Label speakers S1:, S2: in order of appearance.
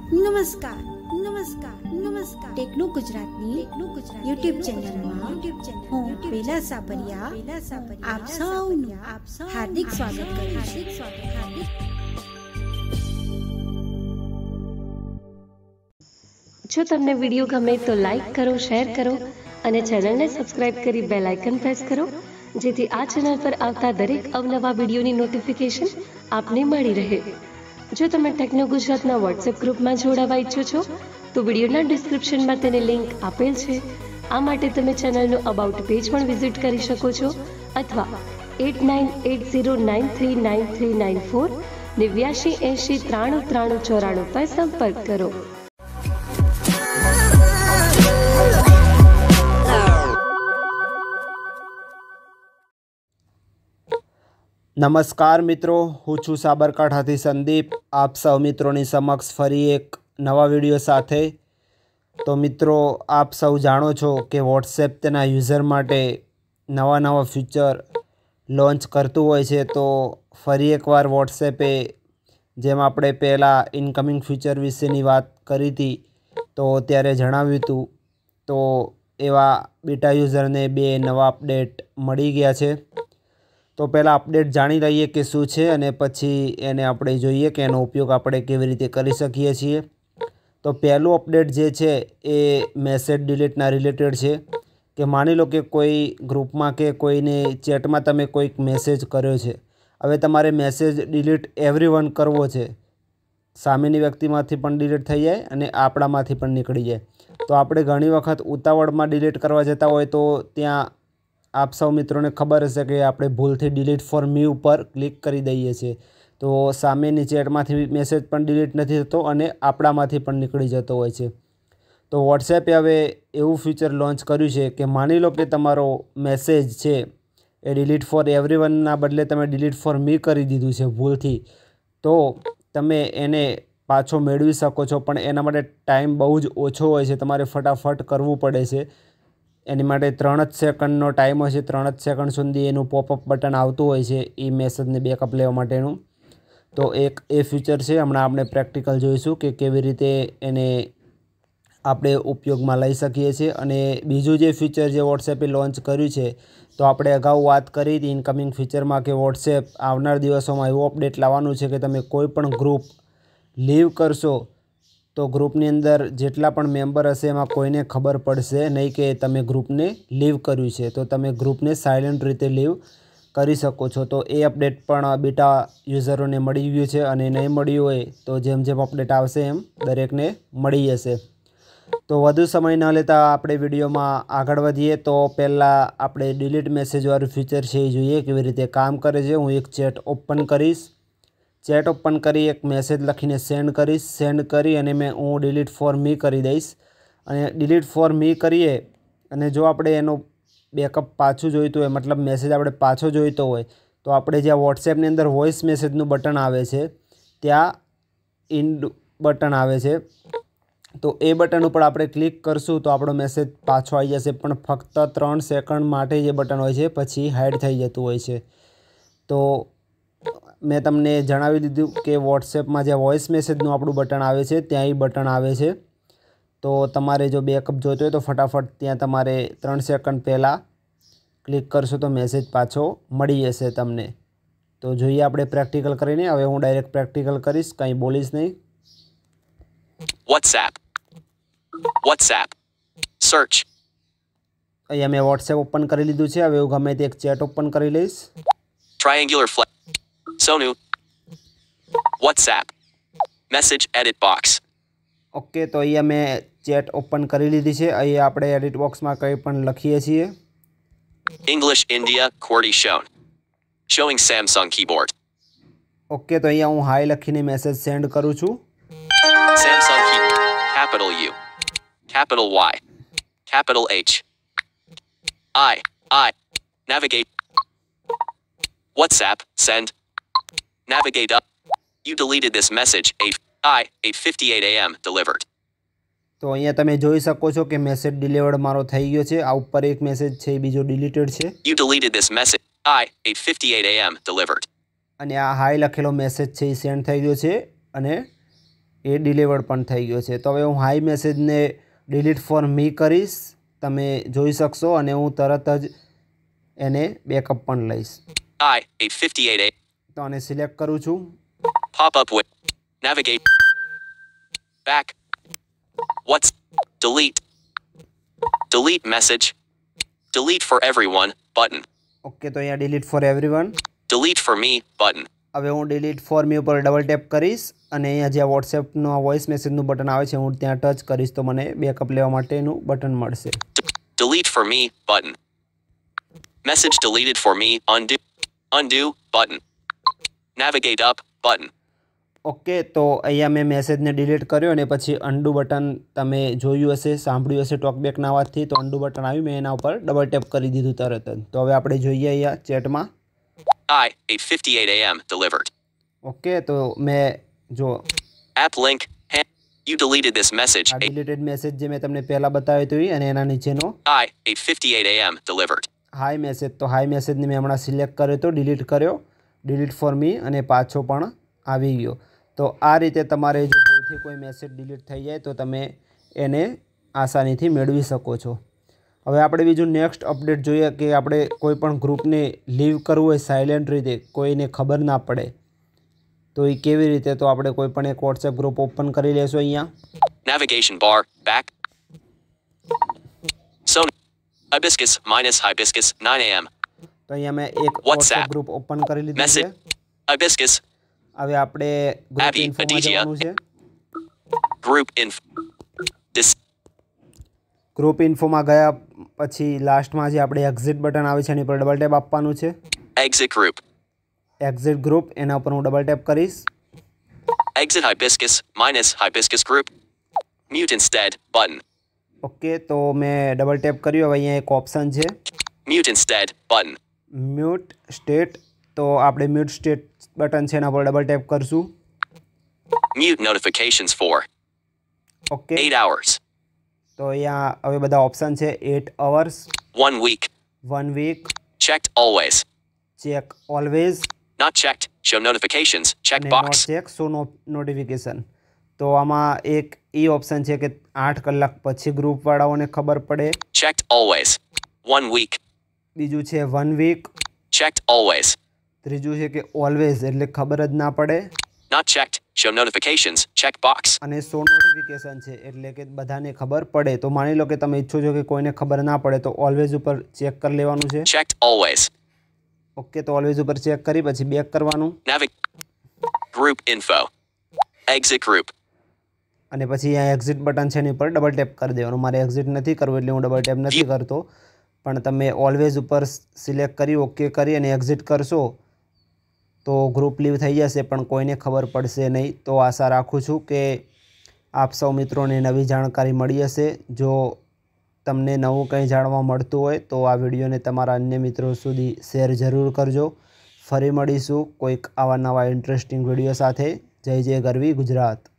S1: નમસ્કાર ટેકનો ગુજરાતની યુટ્યુબ ચેનલમાં હું બેલા સાપરિયા આપ સૌનું હાર્દિક સ્વાગત કરું છું।
S2: જો તમને વિડીયો ગમે તો લાઈક કરો, શેર કરો અને ચેનલને સબસ્ક્રાઇબ કરી બેલ આઇકન પ્રેસ કરો, જેથી આ ચેનલ પર આવતા દરેક અવનવા વિડીયોની નોટિફિકેશન આપને મળી રહે। જો તમે ટેકનો ગુજરાતના વોટ્સએપ ગ્રુપમાં જોડાવા ઈચ્છો છો તો વિડીયોના ડિસ્ક્રિપ્શનમાં તેની લિંક આપેલ છે। આ માટે તમે ચેનલનું અબાઉટ પેજ પણ વિઝિટ કરી શકો છો અથવા 8980939394 8980939394 પર સંપર્ક કરો।
S3: નમસ્કાર મિત્રો, હું છું સાબરકાંઠાથી સંદીપ। આપ સૌ મિત્રોની સમક્ષ ફરી એક નવા વિડીયો સાથે। તો મિત્રો, આપ સૌ જાણો છો કે વોટ્સએપ તેના યુઝર માટે નવા ફીચર લોન્ચ કરતું હોય છે। તો ફરી એકવાર વોટ્સએપે જેમ આપણે પહેલાં ઇનકમિંગ ફીચર વિશેની વાત કરી હતી તો ત્યારે જણાવ્યું હતું, તો એવા બીટા યુઝરને 2 નવા અપડેટ મળી ગયા છે। તો પહેલાં અપડેટ જાણી લઈએ કે શું છે અને પછી એને આપણે જોઈએ કે એનો ઉપયોગ આપણે કેવી રીતે કરી શકીએ છીએ। તો પહેલું અપડેટ જે છે એ મેસેજ ડિલીટના રિલેટેડ છે કે માની લો કે કોઈ ગ્રુપમાં કે કોઈને ચેટમાં તમે કોઈક મેસેજ કર્યો છે, હવે તમારે મેસેજ ડિલીટ એવરીવન કરવો છે। સામેની વ્યક્તિમાંથી પણ ડિલીટ થઈ જાય અને આપણામાંથી પણ નીકળી જાય। તો આપણે ઘણી વખત ઉતાવળમાં ડિલીટ કરવા જતા હોય તો ત્યાં આપ સૌ મિત્રોને ખબર હશે કે આપણે ભૂલથી ડિલીટ ફોર મી ઉપર ક્લિક કરી દઈએ છીએ, તો સામેની ચેટમાંથી મેસેજ પણ ડિલીટ નથી થતો અને આપણામાંથી પણ નીકળી જતો હોય છે। તો વોટ્સએપે હવે એવું ફીચર લોન્ચ કર્યું છે કે માની લો કે તમારો મેસેજ છે એ ડિલીટ ફોર એવરીવનના બદલે તમે ડિલીટ ફોર મી કરી દીધું છે ભૂલથી, તો તમે એને પાછો મેળવી શકો છો, પણ એના માટે ટાઈમ બહુ જ ઓછો હોય છે, તમારે ફટાફટ કરવું પડે છે। એની માટે 3 જ સેકન્ડનો ટાઈમ હોય છે। 3 જ સેકન્ડ સુધી એનું પોપઅપ બટન આવતું હોય છે એ મેસેજને બેકઅપ લેવા માટેનું। તો એક એ ફીચર છે, હમણાં આપણે પ્રેક્ટિકલ જોઈશું કે કેવી રીતે એને આપણે ઉપયોગમાં લઈ શકીએ છીએ। અને બીજું જે ફીચર જે વોટ્સએપે લોન્ચ કર્યું છે, તો આપણે અગાઉ વાત કરી હતી ઇનકમિંગ ફીચરમાં કે વોટ્સએપ આવનાર દિવસોમાં એવું અપડેટ લાવવાનું છે કે તમે કોઈ પણ ગ્રુપ લીવ કરશો તો ગ્રુપની અંદર જેટલા પણ મેમ્બર હશે એમાં કોઈને ખબર પડશે નહીં કે તમે ગ્રુપને લીવ કર્યું છે, તો તમે ગ્રુપને સાયલન્ટ રીતે લીવ કરી શકો છો। તો એ અપડેટ પણ બીટા યુઝરોને મળી ગયું છે અને નહીં મળ્યું હોય તો જેમ અપડેટ આવશે એમ દરેકને મળી જશે। તો વધુ સમય ન લેતા આપણે વિડીયોમાં આગળ વધીએ। તો પહેલાં આપણે ડિલીટ મેસેજવાળું ફીચર છે એ જોઈએ કેવી રીતે કામ કરે છે। હું એક ચેટ ઓપન કરીશ, ચેટ ઓપન કરી એક મેસેજ લખીને સેન્ડ કરીશ, સેન્ડ કરી અને હું ડિલીટ ફોર મી કરી દઈશ। અને ડિલીટ ફોર મી કરીએ અને જો આપણે એનો બેકઅપ પાછું જોઈતું હોય, મતલબ મેસેજ આપણે પાછો જોઈતો હોય, તો આપણે જ્યાં વોટ્સએપની અંદર વોઇસ મેસેજનું બટન આવે છે ત્યાં ઇન્ડ બટન આવે છે, તો એ બટન ઉપર આપણે ક્લિક કરશું તો આપણો મેસેજ પાછો આવી જશે, પણ ફક્ત 3 સેકન્ડ માટે જે બટન હોય છે પછી હાઈડ થઈ જતું હોય છે। તો મેં તમને જણાવી દીધું કે વોટ્સએપમાં જે વોઇસ મેસેજનું આપણું બટન આવે છે ત્યાં એ બટન આવે છે। તો તમારે જો બેકઅપ જોઈતો હોય તો ફટાફટ ત્યાં તમારે 3 સેકન્ડ પહેલાં ક્લિક કરશો તો મેસેજ પાછો મળી જશે તમને। તો જોઈએ આપણે પ્રેક્ટિકલ કરીને। હવે હું ડાયરેક્ટ પ્રેક્ટિકલ કરીશ, કંઈ બોલીશ નહીં।
S4: WhatsApp search
S3: અહીંયા મેં વોટ્સએપ ઓપન કરી લીધું છે। હવે હું ગમે તે એક ચેટ ઓપન કરી લઈશ।
S4: triangular flag Sonu WhatsApp message edit box
S3: okay, તો અહીંયા મેં ચેટ ઓપન કરી લીધી છે। અહીંયા આપણે એડિટ બોક્સમાં કંઈ પણ લખીએ છીએ।
S4: English India QWERTY shown showing Samsung keyboard
S3: okay, તો અહીંયા હું હાઈ લખીને મેસેજ સેન્ડ કરું છું।
S4: Samsung keyboard capital U capital Y capital H I navigate WhatsApp send navigate up you deleted this message 8:58 a.m. delivered
S3: તો અહીંયા તમે જોઈ શકો છો કે મેસેજ ડિલિવર્ડ મારો થઈ ગયો છે। આ ઉપર એક મેસેજ છે એ બીજો ડિલીટેડ છે
S4: you deleted this message 8:58 a.m. delivered
S3: અને આ હાઈ લખેલો મેસેજ છે એ સેન્ડ થઈ ગયો છે અને એ ડિલીવર્ડ પણ થઈ ગયો છે. તો હવે હું હાઈ મેસેજને ડિલીટ ફોર મી કરીશ, તમે જોઈ શકશો, અને હું તરત જ એને બેકઅપ પણ લઈશ.
S4: I 8:58 a.m.
S3: તો આને સિલેક્ટ કરું છું.
S4: Pop up with navigate back. What's delete message. Delete for everyone button.
S3: Okay, તો અહીંયા delete for everyone.
S4: Delete for me button.
S3: હવે હું ડિલીટ ફોર મી ઉપર ડબલ ટેપ કરીશ અને અહીંયા જે વોટ્સએપનું આ વોઇસ મેસેજનું બટન આવે છે હું ત્યાં ટચ કરીશ તો મને બેકઅપ લેવા માટેનું બટન મળશે.
S4: Delete for me button. Message deleted for me. Undo button. Navigate up button.
S3: Okay, તો અહીંયા મેં મેસેજને ડિલીટ કર્યો અને પછી અન્ડુ બટન તમે જોયું હશે, સાંભળ્યું હશે ટોકબેકના અવાજથી, તો અન્ડુ બટન આવ્યું, મેં એના ઉપર ડબલ ટેપ કરી દીધું તરત જ. તો હવે આપણે જોઈએ અહીંયા ચેટમાં.
S4: I 8:58 a.m. delivered.
S3: ઓકે, તો મેં જો
S4: App link. You deleted this message.
S3: આ ડિલીટેડ મેસેજ જે મેં તમને પહેલાં બતાવ્યું હતું અને એના નીચેનો
S4: I 8:58 a.m. delivered.
S3: Hi message, તો હાઈ મેસેજને મેં હમણાં સિલેક્ટ કર્યો તો ડિલીટ કર્યો, ડિલીટ ફોર મી, અને પાછો પણ આવી ગયો. તો આ રીતે તમારે જો ભૂલથી કોઈ મેસેજ ડિલીટ થઈ જાય તો તમે એને આસાનીથી મેળવી શકો છો. હવે આપણે બીજું નેક્સ્ટ અપડેટ જોઈએ કે આપણે કોઈ પણ ગ્રુપને લીવ કરવું હોય સાયલેન્ટ રીતે, કોઈને ખબર ના પડે, તો એ કેવી રીતે? તો આપણે કોઈ પણ એક વોટ્સએપ ગ્રુપ ઓપન કરી લેશું. અહીંયા
S4: Navigation bar back. So hibiscus -hibiscus 9 a.m.
S3: તો અહીંયા મેં એક
S4: WhatsApp.
S3: વોટ્સએપ ગ્રુપ ઓપન કરી લીધું છે.
S4: Message hibiscus
S3: હવે આપણે ગ્રુપ
S4: Abby,
S3: ઇન્ફોમાં
S4: Aditya.
S3: જવાનું છે.
S4: group info. This
S3: ગ્રુપ ઇન્ફોમાં ગયા પછી લાસ્ટમાં જે આપણે એક્ઝિટ બટન આવે છે એની પર ડબલ ટેપ આપવાનું છે.
S4: exit group.
S3: એક્ઝિટ ગ્રુપ, એના ઉપર હું ડબલ ટેપ કરીશ.
S4: Exit hibiscus -hibiscus group. Mute instead button.
S3: Okay, તો મેં ડબલ ટેપ કર્યું. હવે અહીંયા એક ઓપ્શન છે
S4: Mute instead button.
S3: Mute state, તો આપણે મ્યુટ સ્ટેટ બટન છે એના પર ડબલ ટેપ કરશું.
S4: Mute notifications for
S3: okay,
S4: 8 hours.
S3: તો અહીંયા હવે બધા ઓપ્શન છે. 8 hours,
S4: 1 week.
S3: 1 week,
S4: Checked always.
S3: Check always,
S4: Not checked. Show notifications.
S3: અને
S4: Check
S3: not
S4: box.
S3: Check show notification. તો આમાં એક એ ઓપ્શન છે કે 8 કલાક પછી ગ્રુપવાળાઓને ખબર પડે.
S4: Checked always. 1 week.
S3: બીજું છે 1 વીક.
S4: Checked always.
S3: ત્રીજું છે કે ઓલવેઝ, એટલે ખબર જ ના પડે.
S4: Not checked. Show notifications. Check box.
S3: અને સો નોટિફિકેશન છે એટલે કે બધાને ખબર પડે. તો માની લો કે તમે ઈચ્છો છો કે કોઈને ખબર ના પડે તો ઓલવેઝ ઉપર ચેક કરી લેવાનું છે.
S4: Checked always.
S3: ઓકે, તો ઓલવેઝ ઉપર ચેક કરી પછી બેક કરવાનું
S4: Group info. Exit group.
S3: અને પછી અહીંયા એક્ઝિટ બટન છે એની ઉપર ડબલ ટેપ કરી દેવાનું. મારે એક્ઝિટ નથી કરવું એટલે હું ડબલ ટેપ નથી કરતો, પણ તમે ઓલવેઝ ઉપર સિલેક્ટ કરી ઓકે કરી અને એક્ઝિટ કરશો તો ગ્રુપ લીવ થઈ જશે, પણ કોઈને ખબર પડશે નહીં. તો આશા રાખું છું કે આપ સૌ મિત્રોને નવી જાણકારી મળી હશે. જો તમને નવું કંઈ જાણવા મળતું હોય તો આ વિડીયોને તમારા અન્ય મિત્રો સુધી શેર જરૂર કરજો. ફરી મળીશું કોઈક આવા નવા ઇન્ટરેસ્ટિંગ વિડીયો સાથે. જય જય ગરવી ગુજરાત.